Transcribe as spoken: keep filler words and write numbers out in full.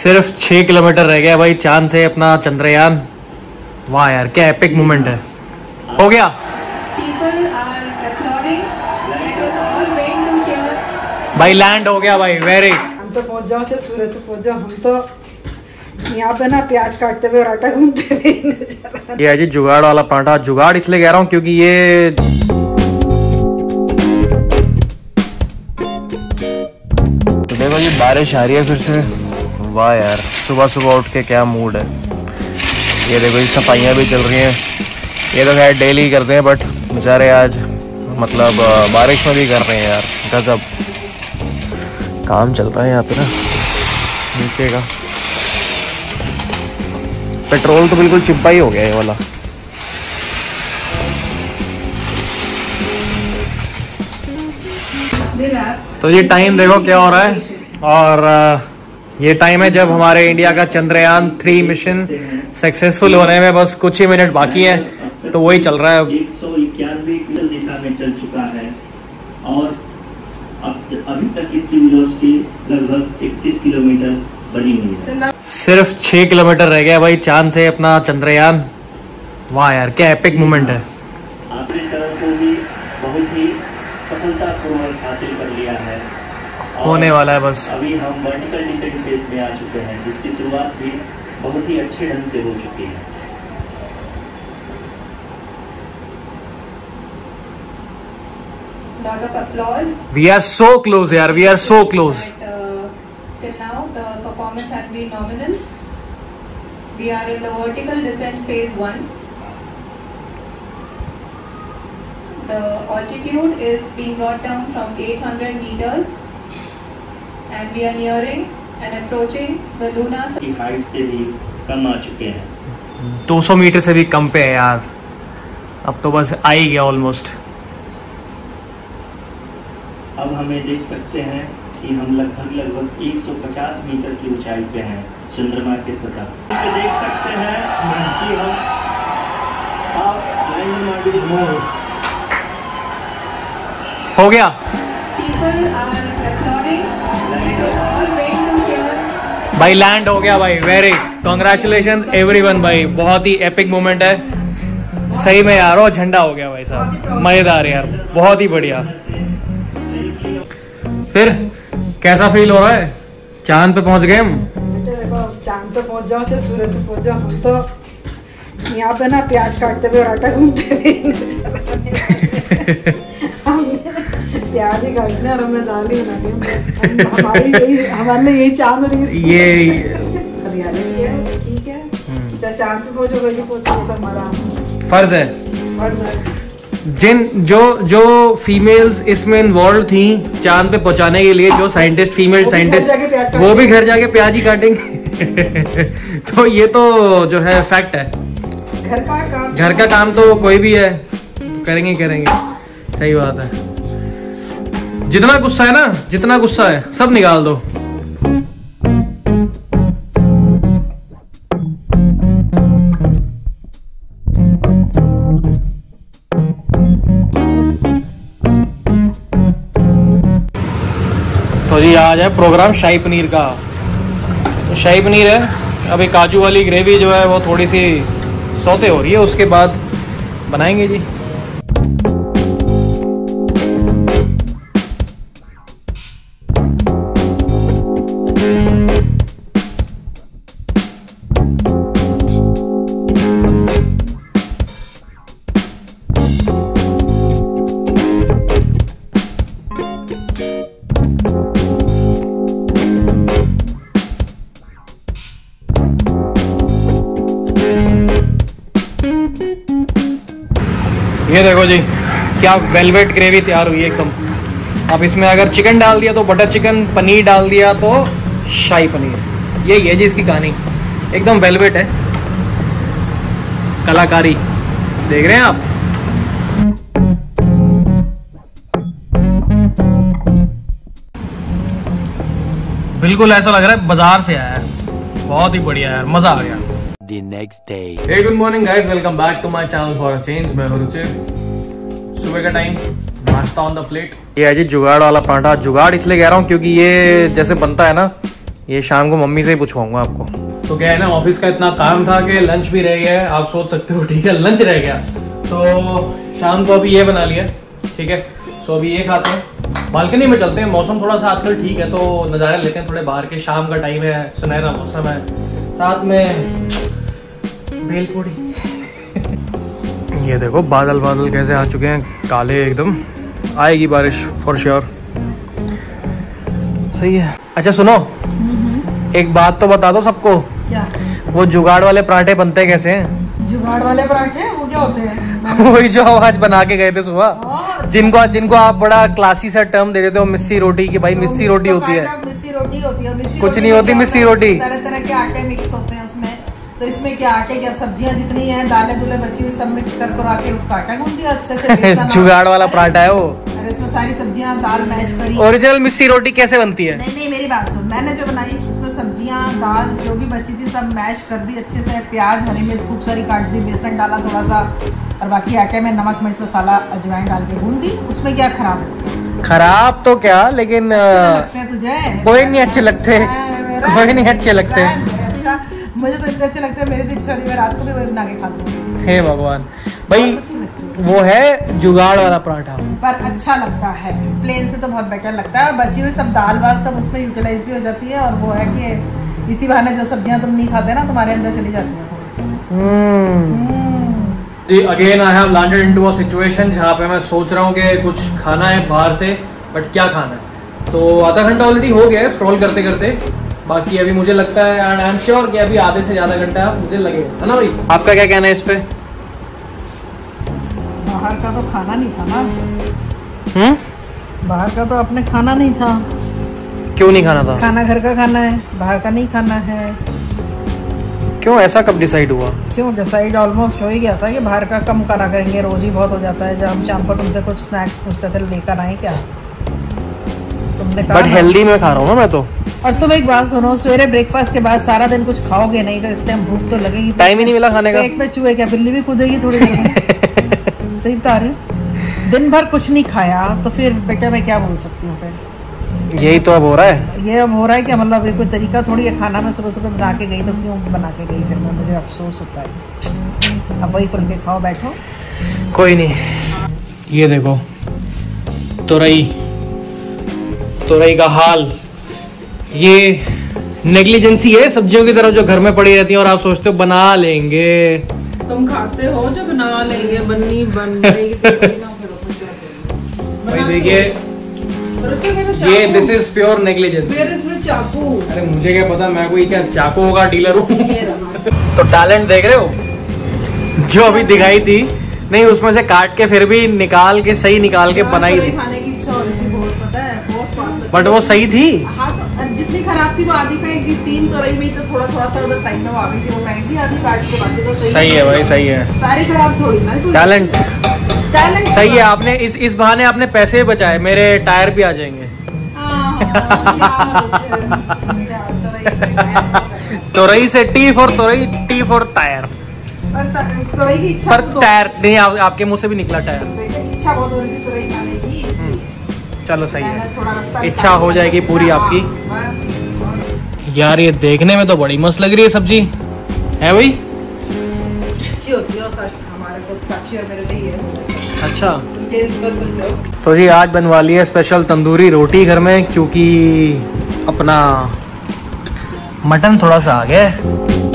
सिर्फ छह किलोमीटर रह गया भाई चांद से अपना चंद्रयान। वाह यार क्या एपिक मोमेंट है। हो गया। भाई लैंड हो गया भाई। वेरी हम तो पहुंच जाओ चाहे सूरत तो पहुंच जाओ। हम तो यहाँ पे ना प्याज काटते हुए और आटा घूमते हुए। ये है जी जुगाड़ वाला पराठा। जुगाड़ इसलिए कह रहा हूँ क्योंकि ये तो देखो जी बारिश आ रही है फिर से। वाह यार सुबह सुबह उठ के क्या मूड है। ये देखो जी सफाइयाँ भी चल रही हैं। ये तो खैर डेली करते हैं बट बेचारे आज मतलब बारिश में भी कर रहे हैं यार। गजब काम चल रहा है यहाँ पे ना नीचे का। पेट्रोल तो बिल्कुल चिप्पा ही हो गया ये वाला। तो ये टाइम देखो क्या हो रहा है। और ये टाइम है जब हमारे इंडिया का चंद्रयान थ्री मिशन सक्सेसफुल होने में बस कुछ ही मिनट बाकी है। तो वही चल रहा है अब। एक सौ इक्यानवे किलोमीटर दिशा में चल चुका है और अब अभी तक इसकी वेलोसिटी लगभग इकतीस किलोमीटर बनी हुई है। सिर्फ छह किलोमीटर रह गया भाई चांद से अपना चंद्रयान। वाह यार क्या एपिक मोमेंट है। आखिरी चरण को भी बहुत ही सफलतापूर्वक हासिल कर लिया है। होने वाला है बस। अभी हम वर्टिकल डिसेंट फेज में आ चुके हैं जिसकी शुरुआत भी बहुत ही अच्छे ढंग से हो चुकी है। Lot of applause. We are so close यार। We are so close. But, uh, till now the performance has been nominal. We are in the vertical descent phase one. The altitude is being brought down from eight hundred meters and we are nearing and approaching the lunar की height से भी कम आ चुके हैं। दो सौ metre से भी कम पे है यार। अब तो बस आ ही गया ऑलमोस्ट। अब हमें देख सकते हैं कि हम लगभग लगभग एक सौ पचास मीटर की ऊंचाई पे हैं चंद्रमा के सतह। देख सकते हैं कि हम हो गया। भाई लैंड हो गया भाई। वेरी कॉन्ग्रेचुलेशन एवरीवन भाई। बहुत ही एपिक मोमेंट है सही में यार। वो झंडा हो गया भाई साहब। मजेदार यार बहुत ही बढ़िया। फिर कैसा फील हो रहा है? चांद पे पहुंच गए हम। देखो चांद पे पहुंच जाओ चाहे सूरत पे पहुंच जाओ। हम तो यहाँ पे ना प्याज काटते हुए और आटा घूमते हुए प्याज ही काटने और हमें दाल ही बनानी। हमारी यही हमारे लिए यही चांद और ये हरियाली है। ठीक है चाहे चांद पे पहुंचो कहीं पहुंचो तो हमारा फर्ज है। फर्ज है। जिन जो जो फीमेल्स इसमें इन्वॉल्व थी चांद पे पहुंचाने के लिए, जो साइंटिस्ट फीमेल साइंटिस्ट वो भी घर जाके प्याज ही काटेंगे। तो ये तो जो है फैक्ट है। घर का काम घर का काम तो कोई भी है तो करेंगे करेंगे। सही बात है। जितना गुस्सा है ना जितना गुस्सा है सब निकाल दो। तो जी आज है प्रोग्राम शाही पनीर का। तो शाही पनीर है। अभी काजू वाली ग्रेवी जो है वो थोड़ी सी सौते हो रही है उसके बाद बनाएंगे जी। ये देखो जी क्या वेलवेट ग्रेवी तैयार हुई है एकदम। अब इसमें अगर चिकन डाल दिया तो बटर चिकन, पनीर डाल दिया तो शाही पनीर। यही है जी इसकी कहानी। एकदम वेलवेट है। कलाकारी देख रहे हैं आप। बिल्कुल ऐसा लग रहा है बाजार से आया है। बहुत ही बढ़िया यार मजा आ गया। The next day. Hey, good morning guys, welcome back to my channel for a change। मैं हूं रुचिर। सुबह का टाइम, नाश्ता ऑन द प्लेट। ये है जी जुगाड़ वाला पराठा। जुगाड़ इसलिए कह रहा हूँ क्योंकि ये जैसे बनता है ना ये शाम को मम्मी से ही पूछवाऊंगा आपको। तो क्या है ना, ऑफिस का इतना काम था कि लंच भी रह गया है। आप सोच सकते हो, ठीक है, लंच रह गया तो शाम को अभी ये बना लिया, ठीक है। सो अभी ये खाते हैं, बालकनी में चलते हैं, मौसम थोड़ा सा आजकल ठीक है तो नज़ारे लेते हैं थोड़े बाहर के। शाम का टाइम है, सुनहरा मौसम है, साथ में भेलपूरी। ये देखो बादल बादल कैसे आ चुके हैं, काले एकदम। आएगी बारिश फॉर श्योर। सही है। अच्छा सुनो, एक बात तो बता दो सबको, क्या? वो जुगाड़ वाले पराठे बनते कैसे हैं? जुगाड़ वाले पराठे वो क्या होते हैं? वही जो आज बना के गए थे सुबह, जिनको जिनको आप बड़ा क्लासी सा टर्म दे देते हो, मिस्सी रोटी की। भाई मिस्सी रोटी होती है, मिस्सी रोटी होती है। मिस्सी कुछ नहीं होती मिस्सी रोटी। तरह तरह के आटे मिक्स होते हैं उसमें, तो इसमें क्या आटे क्या सब्जियां जितनी हैं, दालें दुले बची हुई सब मिक्स कर कर आके उसका आटा गूंथ दिया अच्छे से। जुगाड़ वाला पराठा है वो। अरे इसमें सारी सब्जियां, दाल मैश करी। ओरिजिनल मिस्सी रोटी कैसे बनती है? नहीं नहीं मेरी बात सुन, मैंने जो बनाई उसमें सब्जियां दाल जो भी बची थी सब मैश कर दी अच्छे से, प्याज हरी मिर्च खूब सारी काट दी, बेसन डाला थोड़ा सा, और बाकी आटे में नमक मिर्च मसाला अजवाइन डाल के भून दी। उसमें क्या खराब है? खराब तो क्या, लेकिन लगते हैं तुझे? कोई नहीं अच्छे लगते, कोई नहीं अच्छे लगते। अच्छा मुझे तो इतने अच्छे लगते हैं, मेरी तो इच्छा नहीं, मैं रात को भी वही बना के खा लूँ। हे भगवान भाई, वो है जुगाड़ वाला पराठा, पर अच्छा लगता है। प्लेन से तो बहुत बेटर लगता है, बची हुई सब दाल वाल सब उसमें यूटिलाइज भी हो जाती है, और वो है कि इसी बहाने जो सब्जियां तुम नहीं खाते ना तुम्हारे अंदर चली जाती है थोड़ी। Again I have landed into a situation जहाँ पे मैं सोच रहा हूँ कि कुछ खाना है बाहर से, बट क्या खाना है। तो आधा घंटा ऑलरेडी हो गया है स्क्रॉल करते करते, बाकी अभी मुझे लगता है एंड आई एम श्योर कि अभी आधे से ज्यादा घंटा मुझे लगेगा, है ना भाई? आपका क्या कहना है इस पे? बाहर का तो खाना नहीं था ना। हम्म बाहर का तो अपने खाना नहीं था। क्यों नहीं खाना था? खाना घर का खाना है, बाहर का नहीं खाना है। क्यों, ऐसा कब डिसाइड हुआ? क्यों डिसाइड ऑलमोस्ट हो ही गया था कि बाहर का कम करा करेंगे, रोज ही बहुत हो जाता है। जब हम शाम को तुमसे कुछ स्नैक्स पूछते थे लेकर आए क्या, तुमने कहा बट हेल्दी में खा रहा हूँ ना मैं तो। और तुम एक बात सुनो, सवेरे ब्रेकफास्ट के बाद सारा दिन कुछ खाओगे नहीं तो इस टाइम भूख तो लगेगी। टाइम ही नहीं मिला खाने का। पेट में चूहे क्या, बिल्ली भी कूदेगी थोड़ी देर में। सही बता रही, दिन भर कुछ नहीं खाया तो फिर बेटा मैं क्या बोल सकती हूँ? फिर यही तो अब हो रहा है। ये अब हो रहा है कि मतलब कोई तरीका थोड़ी है खाना में। सुबह सुबह बना के गई तो क्यों बना के गई, फिर मैं मुझे अफसोस होता है। अब वही फुल के खाओ, बैठो। कोई नहीं। ये देखो तुरई, तुरई का हाल, ये नेग्लिजेंसी है सब्जियों की तरफ जो घर में पड़ी रहती है और आप सोचते हो बना लेंगे। तुम खाते हो जो बना लेंगे, बननी बन भाई देखिए, ये दिस इज प्योर नेग्लिजेंसी। इसमें चाकू, अरे मुझे क्या पता, मैं कोई क्या चाकू का डीलर हूँ। तो टैलेंट देख रहे हो जो अभी दिखाई थी, नहीं उसमें से काट के फिर भी निकाल के सही निकाल के बनाई थी। खाने की इच्छा हो रही थी बहुत, पता है, बहुत स्वाद। बट वो सही थी। हाँ तो जितनी खराब थी वो आधी फेंक दी, तीन तो रही हुई तो थोड़ा थोड़ा सा उधर साइड में वो आ गई थी, वो फेंक दी आधी, काट के बाकी तो सही। सही है भाई, सही है। सारी खराब थोड़ी ना। टैलेंट टैलेंट सही है। आपने इस इस बहाने आपने पैसे बचाए, मेरे टायर भी आ जाएंगे। तुरई से टी फॉर तुरई, टी फॉर टायर। तुरई की इच्छा पर टायर नहीं, आप, आपके मुंह से भी निकला टायर। इच्छा बहुत हो रही थी तुरई खाने की, इसलिए चलो सही मैंने थोड़ा रास्ता है, इच्छा हो जाएगी पूरी आपकी। बस। यार ये देखने में तो बड़ी मस्त लग रही है सब्जी, है भाई? अच्छी होती है और हमारे को साक्षी और मेरे लिए है। अच्छा, टेस्ट कर सकते हो। तो जी आज बनवा ली है स्पेशल तंदूरी रोटी घर में, क्योंकि अपना मटन थोड़ा सा आ गया है।